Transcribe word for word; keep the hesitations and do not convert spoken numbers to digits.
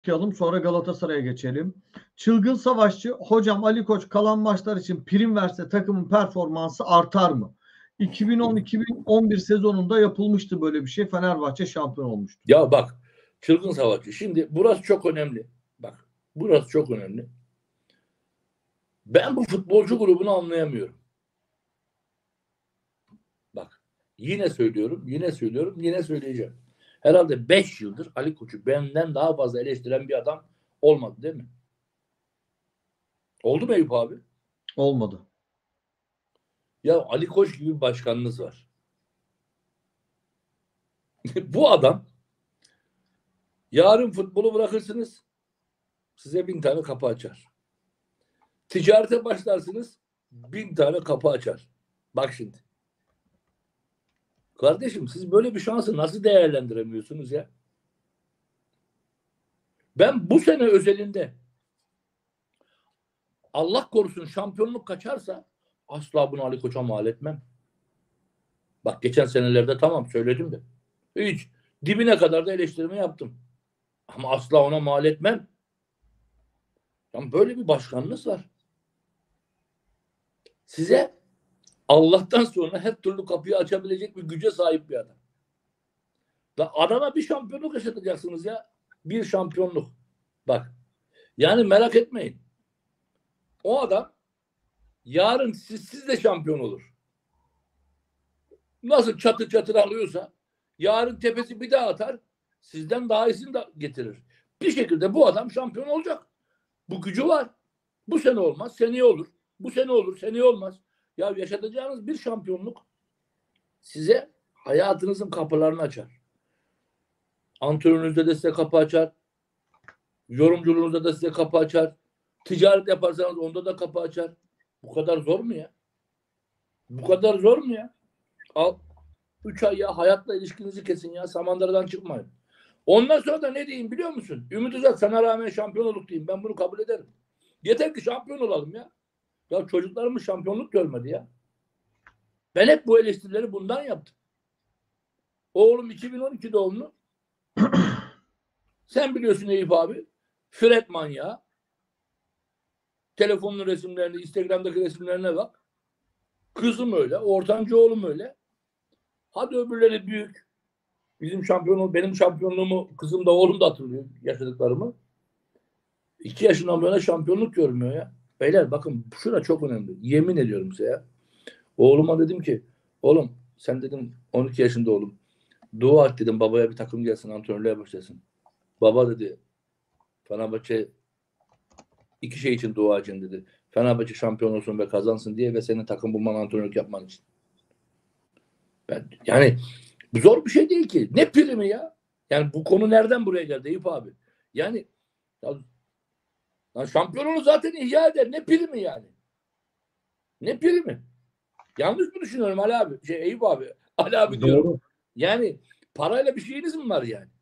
okuyalım, sonra Galatasaray'a geçelim. Çılgın Savaşçı, hocam Ali Koç kalan maçlar için prim verse takımın performansı artar mı? iki bin on iki bin on bir sezonunda yapılmıştı böyle bir şey. Fenerbahçe şampiyon olmuştu. Ya bak, Çılgın Savaşçı. Şimdi burası çok önemli. Bak, burası çok önemli. Ben bu futbolcu grubunu anlayamıyorum. Bak, yine söylüyorum, yine söylüyorum, yine söyleyeceğim. Herhalde beş yıldır Ali Koç'u benden daha fazla eleştiren bir adam olmadı, değil mi? Oldu mu Eyüp abi? Olmadı. Ya Ali Koç gibi bir başkanınız var. Bu adam, yarın futbolu bırakırsınız, size bin tane kapı açar. Ticarete başlarsınız, bin tane kapı açar. Bak şimdi. Kardeşim, siz böyle bir şansı nasıl değerlendiremiyorsunuz ya? Ben bu sene özelinde, Allah korusun şampiyonluk kaçarsa, asla bunu Ali Koç'a mal etmem. Bak, geçen senelerde tamam söyledim de. Hiç dibine kadar da eleştirimi yaptım. Ama asla ona mal etmem. Yani böyle bir başkanınız var. Size Allah'tan sonra her türlü kapıyı açabilecek bir güce sahip bir adam. Da adama bir şampiyonluk yaşatacaksınız ya. Bir şampiyonluk. Bak. Yani merak etmeyin. O adam yarın siz, siz de şampiyon olur. Nasıl çatır çatır alıyorsa yarın tepesi bir daha atar. Sizden daha iyisini de getirir. Bir şekilde bu adam şampiyon olacak. Bu gücü var. Bu sene olmaz, seneye olur. Bu sene olur, seneye olmaz. Ya yaşatacağınız bir şampiyonluk size hayatınızın kapılarını açar. Antrenörünüzde de size kapı açar. Yorumculuğunuzda da size kapı açar. Ticaret yaparsanız onda da kapı açar. Bu kadar zor mu ya? Bu kadar zor mu ya? Al. Üç ay ya hayatla ilişkinizi kesin ya. Samandıradan çıkmayın. Ondan sonra da ne diyeyim biliyor musun? Ümit Özat sana rağmen şampiyon olduk diyeyim. Ben bunu kabul ederim. Yeter ki şampiyon olalım ya. Ya çocuklarımız şampiyonluk görmedi ya. Ben hep bu eleştirileri bundan yaptım. Oğlum iki bin on iki doğumlu. Sen biliyorsun Eyüp abi. Fred manyağı. Telefonun resimlerine, Instagram'daki resimlerine bak. Kızım öyle. Ortancı oğlum öyle. Hadi öbürleri büyük. Bizim şampiyonluğum, benim şampiyonluğumu kızım da oğlum da hatırlıyor yaşadıklarımı. İki yaşından böyle şampiyonluk görmüyor ya. Beyler bakın şura çok önemli. Yemin ediyorum size ya. Oğluma dedim ki oğlum sen dedim on iki yaşında oğlum. Dua et dedim babaya bir takım gelsin antrenörlüğe başlasın. Baba dedi Fenerbahçe iki şey için dua edin dedi. Fenerbahçe şampiyon olsun ve kazansın diye ve senin takım bulman antrenörlük yapman için. Ben, yani bu zor bir şey değil ki. Ne primi ya? Yani bu konu nereden buraya geldi Eyüp abi? Yani ya, ya şampiyonluğu zaten ihya eder. Ne primi yani? Ne primi? Yanlış mı düşünüyorum Ali abi? Şey Eyüp abi. Ali abi diyorum. Doğru. Yani parayla bir şeyiniz mi var yani?